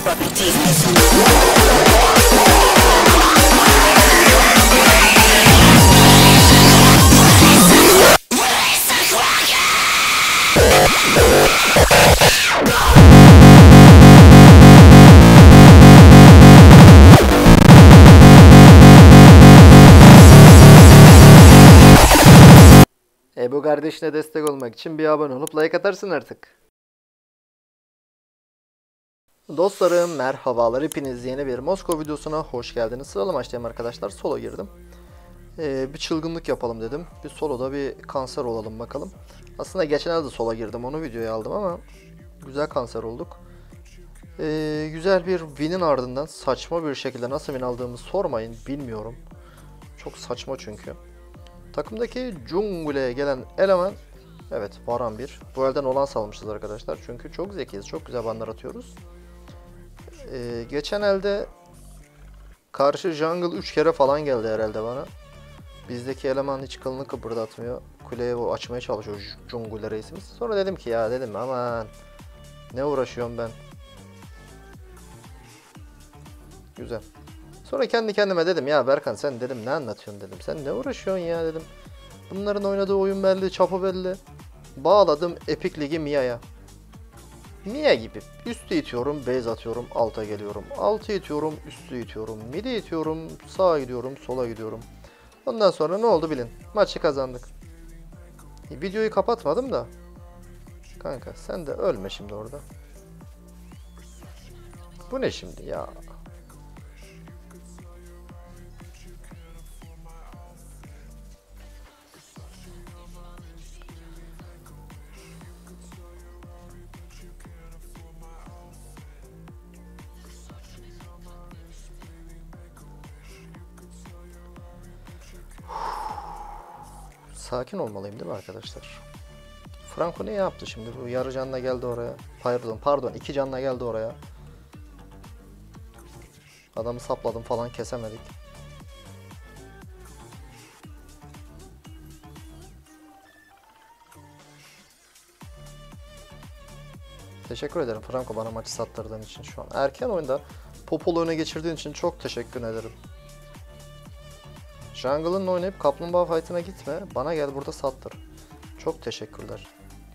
Bu kardeşine destek olmak için bir abone olup like atarsın artık. Dostlarım merhabalar, hepiniz yeni bir Moskova videosuna hoş geldiniz. Sıralı maçtayım arkadaşlar, solo girdim. Bir çılgınlık yapalım dedim. Bir soloda bir kanser olalım bakalım. Aslında geçen de sola girdim, onu videoya aldım ama güzel kanser olduk. Güzel bir win'in ardından saçma bir şekilde nasıl win aldığımı sormayın, bilmiyorum. Çok saçma çünkü. Takımdaki Jungle'ye gelen eleman, evet Baran 1. Bu elden olan salmışız arkadaşlar çünkü çok zekiyiz, çok güzel banlar atıyoruz. Geçen elde karşı jungle 3 kere falan geldi herhalde bana. Bizdeki eleman hiç kılını kıpırdatmıyor. Kuleye o açmaya çalışıyor Jungle reisimiz. Sonra dedim ki ya dedim aman ne uğraşıyorum ben. Güzel. Sonra kendi kendime dedim ya Berkan sen dedim ne anlatıyorsun dedim. Sen ne uğraşıyorsun ya dedim. Bunların oynadığı oyun belli, çapı belli. Bağladım Epic Ligi Mia'ya. Mia gibi üstü itiyorum, base atıyorum, alta geliyorum. Altı itiyorum, üstü itiyorum, midi itiyorum, sağa gidiyorum, sola gidiyorum. Ondan sonra ne oldu bilin. Maçı kazandık. Videoyu kapatmadım da. Kanka sen de ölme şimdi orada. Bu ne şimdi ya? Sakin olmalıyım değil mi arkadaşlar? Franco ne yaptı şimdi? Bu yarı canla geldi oraya. Pardon, iki canla geldi oraya. Adamı sapladım falan, kesemedik. Teşekkür ederim Franco bana maçı sattırdığın için şu an. Erken oyunda Popol'u öne geçirdiğin için çok teşekkür ederim. Jungle'ın oynayıp kaplumbağa fight'ına gitme. Bana gel burada sattır. Çok teşekkürler.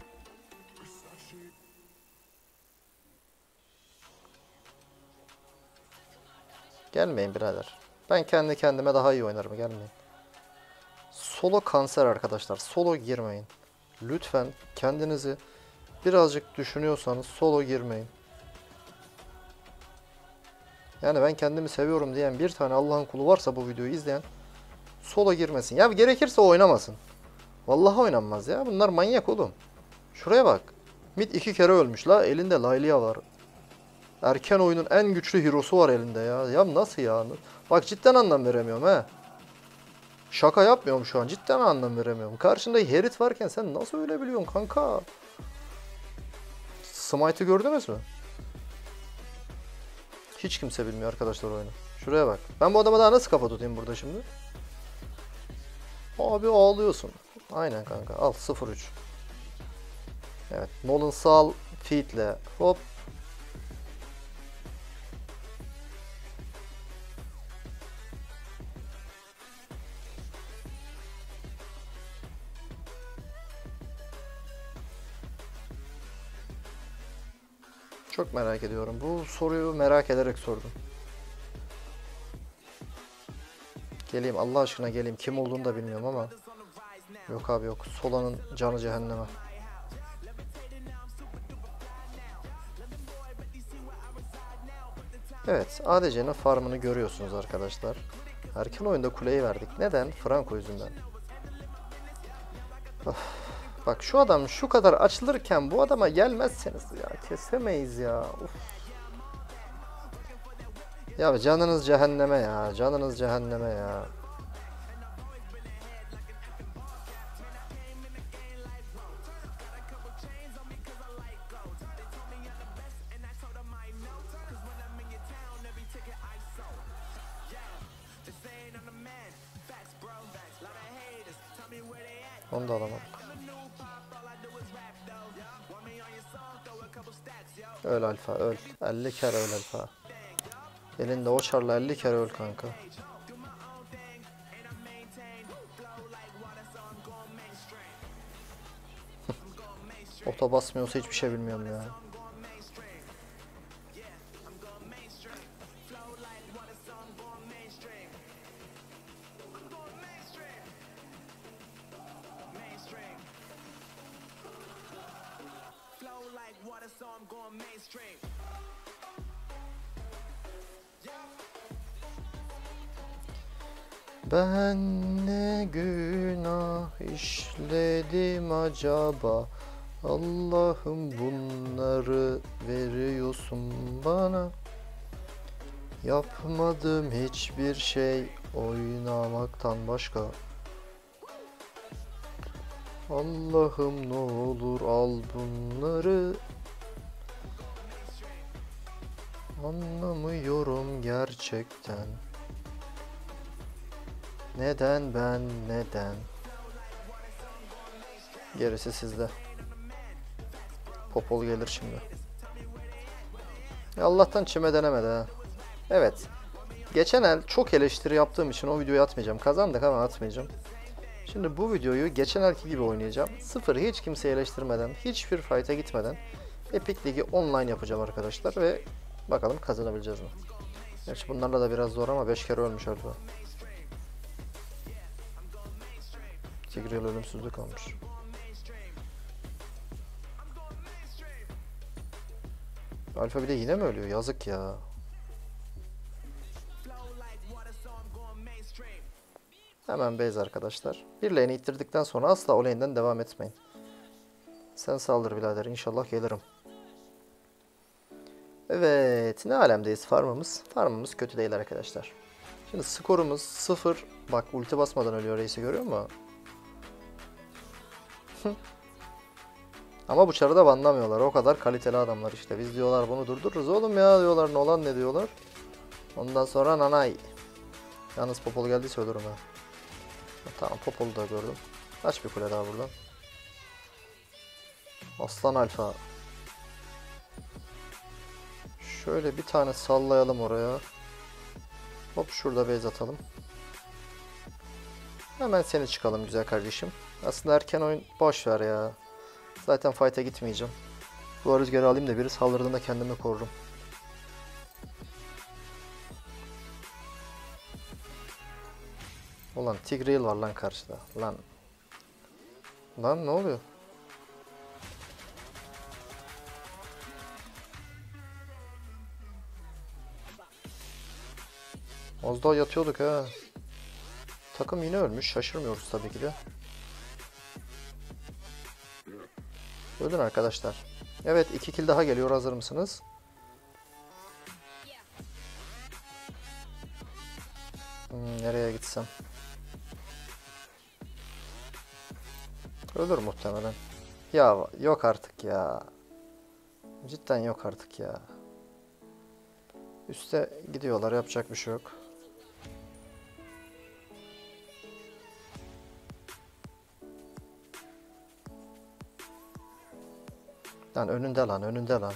Gelmeyin birader. Ben kendi kendime daha iyi oynarım, gelmeyin. Solo kanser arkadaşlar. Solo girmeyin. Lütfen kendinizi birazcık düşünüyorsanız solo girmeyin. Yani ben kendimi seviyorum diyen bir tane Allah'ın kulu varsa bu videoyu izleyen solo girmesin. Ya gerekirse oynamasın. Vallahi oynanmaz ya. Bunlar manyak oğlum. Şuraya bak. Mid 2 kere ölmüş la. Elinde Laylia var. Erken oyunun en güçlü hero'su var elinde ya. Ya nasıl ya? Bak cidden anlam veremiyorum he. Şaka yapmıyorum şu an. Cidden anlam veremiyorum. Karşında Herit varken sen nasıl ölebiliyorsun kanka? Smite'ı gördünüz mü? Hiç kimse bilmiyor arkadaşlar oyunu. Şuraya bak. Ben bu adama daha nasıl kafa tutayım burada şimdi? Abi ağlıyorsun. Aynen kanka. Al 0-3. Evet. Nolan sal feed'le. Hop. Çok merak ediyorum. Bu soruyu merak ederek sordum. Geleyim Allah aşkına geleyim. Kim olduğunu da bilmiyorum ama. Yok abi yok. Sola'nın canı cehenneme. Evet. ADC'nin farmını görüyorsunuz arkadaşlar. Erken oyunda kuleyi verdik. Neden? Franco yüzünden. Of. Bak şu adam şu kadar açılırken bu adama gelmezseniz ya. Kesemeyiz ya. Of. Ya canınız cehenneme ya. Canınız cehenneme ya. Onu da alamadık. Öl alfa öl. 50 kere öl alfa. Elinde o çarla 50 kere öl kanka. Ota basmıyorsa hiçbir şey bilmiyorum ya. Ben ne günah işledim acaba? Allah'ım bunları veriyorsun bana. Yapmadım hiçbir şey oynamaktan başka. Allah'ım ne olur al bunları. Anlamıyorum gerçekten. Neden ben neden? Gerisi sizde. Popol gelir şimdi. Allah'tan çime denemedi ha. Evet. Geçen el çok eleştiri yaptığım için o videoyu atmayacağım. Kazandık ama atmayacağım. Şimdi bu videoyu geçen elki gibi oynayacağım. Sıfır, hiç kimseyi eleştirmeden, hiçbir fight'a gitmeden Epic Ligi online yapacağım arkadaşlar ve bakalım kazanabileceğiz mi? Gerçi bunlarla da biraz zor ama 5 kere ölmüş Alfa. Tigreal ölümsüzlük almış. Alfa bir de yine mi ölüyor? Yazık ya. Hemen base arkadaşlar. Bir lane'i ittirdikten sonra asla o lane'den devam etmeyin. Sen saldır birader, inşallah gelirim. Evet, ne alemdeyiz farmımız? Farmımız kötü değil arkadaşlar. Şimdi skorumuz 0. Bak ulti basmadan ölüyor reisi, görüyor musun? Ama bu çarı da banlamıyorlar. O kadar kaliteli adamlar işte. Biz diyorlar bunu durdururuz oğlum ya diyorlar. Nolan ne diyorlar? Ondan sonra nanay. Yalnız Popol geldiyse ölürüm ha. Tamam, Popol'u da gördüm. Aç bir kule daha buradan. Aslan alfa. Şöyle bir tane sallayalım oraya. Hop şurada base atalım. Hemen seni çıkalım güzel kardeşim. Aslında erken oyun boş ver ya. Zaten fight'a gitmeyeceğim. Bu rüzgarı alayım da biri saldırdığında kendimi korurum. Ulan Tigreal var lan karşıda. Lan. Lan ne oluyor? Az daha yatıyorduk ha. Takım yine ölmüş. Şaşırmıyoruz tabii ki de. Öldün arkadaşlar. Evet, 2 kill daha geliyor. Hazır mısınız? Nereye gitsem? Ölür muhtemelen. Ya yok artık ya. Cidden yok artık ya. Üste gidiyorlar, yapacak bir şey yok. Lan önünde lan, önünde lan.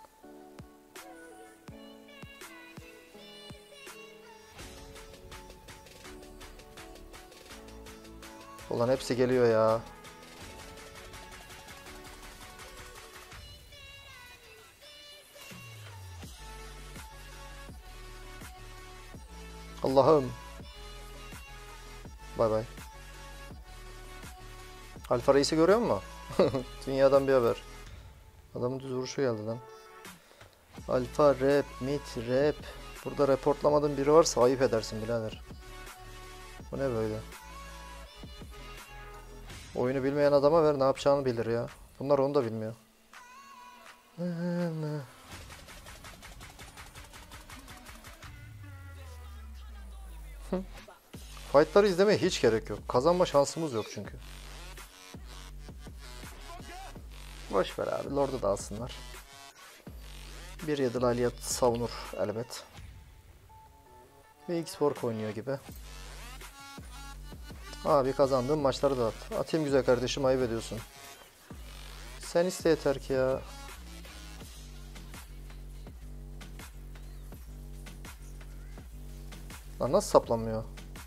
Ulan hepsi geliyor ya. Allah'ım. Bay bay. Alfa Reis'i görüyor musun? Dünyadan bir haber. Adamın düz vuruşu geldi lan. Alfa rap, mid rap. Burada reportlamadığın biri varsa ayıp edersin birader. Bu ne böyle? Oyunu bilmeyen adama ver, ne yapacağını bilir ya. Bunlar onu da bilmiyor. Fight'ları izlemeye hiç gerek yok. Kazanma şansımız yok çünkü. Boş ver abi. Lord'u da alsınlar. Bir yedi Laliat savunur elbet. Ve X-Fork oynuyor gibi. Abi kazandığım maçları da at. Atayım güzel kardeşim, ayıp ediyorsun. Sen iste yeter ki ya. Lan nasıl saplanmıyor?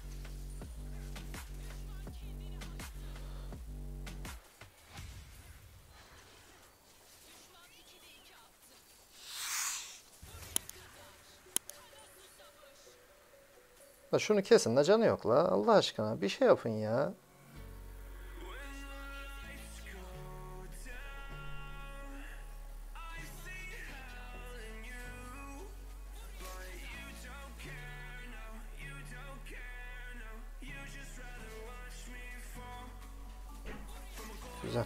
La şunu kesin de canı yok la. Allah aşkına bir şey yapın ya. Güzel.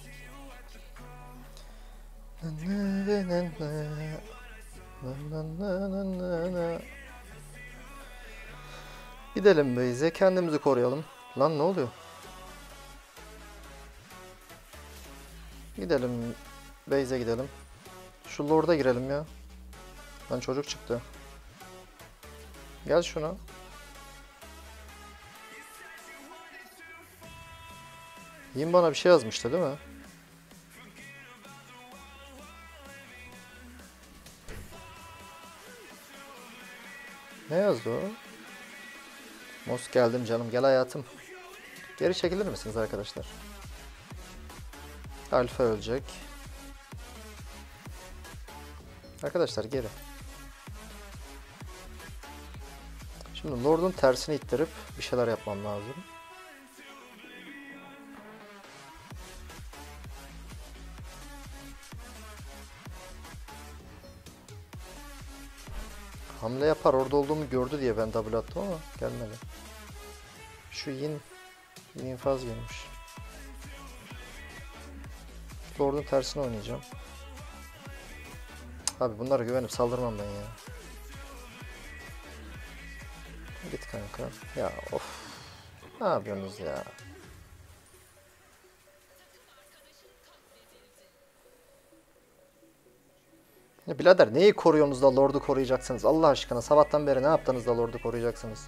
Gidelim base'e, kendimizi koruyalım. Lan ne oluyor? Gidelim base'e gidelim. Şu lord'a girelim ya. Lan çocuk çıktı. Gel şuna. Yin bana bir şey yazmıştı değil mi? Ne yazdı o? Mos geldim canım, gel hayatım. Geri çekilir misiniz arkadaşlar? Alfa ölecek. Arkadaşlar geri. Şimdi Lord'un tersini ittirip bir şeyler yapmam lazım. Hamle yapar, orada olduğumu gördü diye ben double attım ama gelmedi. Şu Yin infaz gelmiş. Lord'un tersini oynayacağım. Abi bunlara güvenip saldırmam ben ya. Git kanka. Ya of. Ne yapıyorsunuz ya? Ya birader neyi koruyorsunuz da Lord'u koruyacaksınız? Allah aşkına sabahtan beri ne yaptınız da Lord'u koruyacaksınız?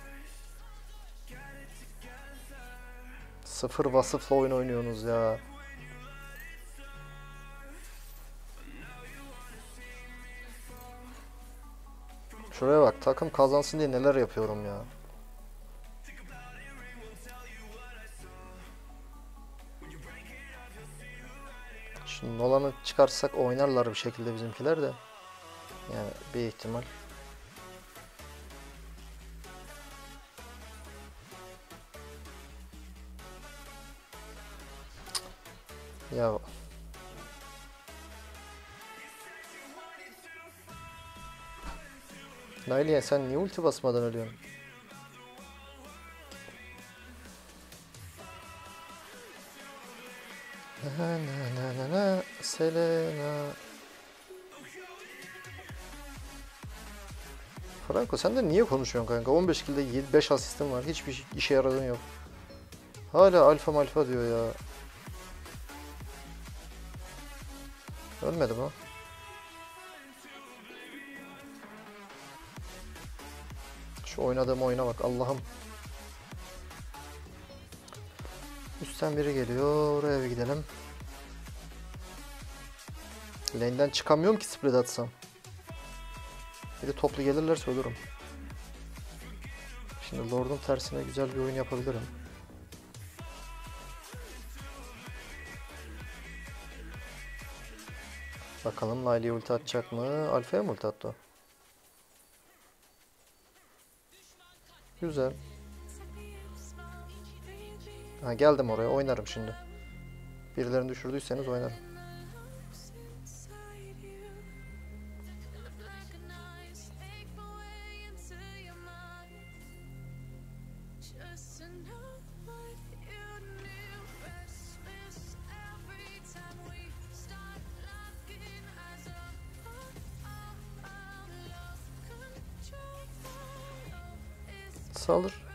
Sıfır vasıfla oyun oynuyorsunuz ya. Şuraya bak, takım kazansın diye neler yapıyorum ya. Şimdi Nolan'ı çıkarsak oynarlar bir şekilde bizimkiler de. Yani bir ihtimal. Ya Layliye sen niye ulti basmadan ölüyorsun? Selena. Franco sen de niye konuşuyorsun kanka? 15 kilde 5 asistim var. Hiçbir işe yaradığın yok. Hala alfa malfa diyor ya. Ölmedi mi? Şu oynadığım oyuna bak Allah'ım. Üstten biri geliyor. Oraya bir gidelim. Lane'den çıkamıyorum ki split atsam. Bir de toplu gelirlerse ölürüm. Şimdi Lord'un tersine güzel bir oyun yapabilirim. Bakalım Layli'ye ulti atacak mı? Alfa'ya mı ulti attı o? Güzel. Ha, geldim oraya, oynarım şimdi. Birilerini düşürdüyseniz oynarım. Salır.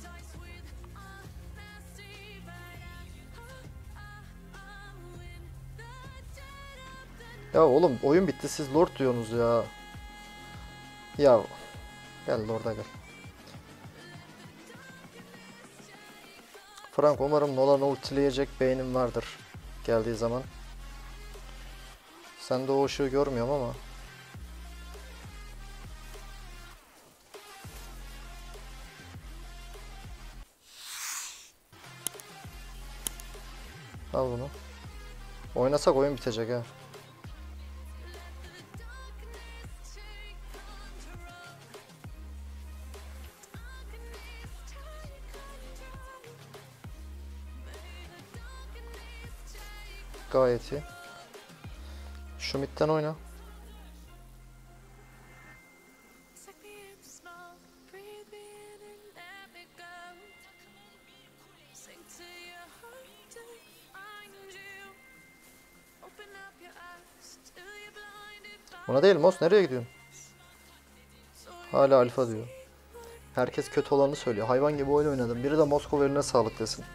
Ya oğlum oyun bitti, siz Lord diyorsunuz ya. Ya gel Lord'a gel. Frank umarım Nolan'ı ultileyecek beynim vardır geldiği zaman. Sen de o ışığı görmüyorum ama. Al bunu. Oynasak oyun bitecek ha. Gayet iyi. Şu midden oyna. Buna değil Mos, nereye gidiyorsun? Hala alfa diyor. Herkes kötü olanı söylüyor. Hayvan gibi oyun oynadım. Biri de Moskova eline sağlık desin.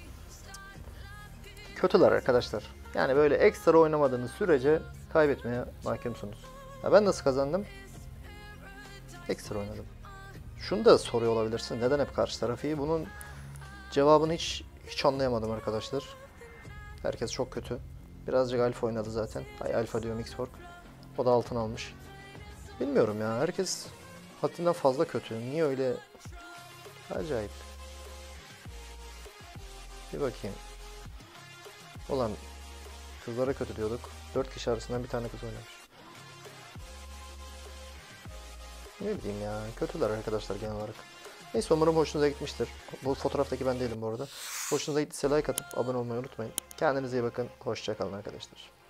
Kötüler arkadaşlar. Yani böyle ekstra oynamadığınız sürece kaybetmeye mahkumsunuz. Ya ben nasıl kazandım? Ekstra oynadım. Şunu da soruyor olabilirsin. Neden hep karşı tarafı iyi? Bunun cevabını hiç anlayamadım arkadaşlar. Herkes çok kötü. Birazcık alfa oynadı zaten. Ay alfa diyorum, X-Fork. O da altın almış. Bilmiyorum ya. Herkes haddinden fazla kötü. Niye öyle? Acayip. Bir bakayım. Ulan kızlara kötü diyorduk. 4 kişi arasından bir tane kız oynamış. Ne bileyim ya. Kötüler arkadaşlar genel olarak. Neyse, umarım hoşunuza gitmiştir. Bu fotoğraftaki ben değilim bu arada. Hoşunuza gittiyse like atıp abone olmayı unutmayın. Kendinize iyi bakın. Hoşça kalın arkadaşlar.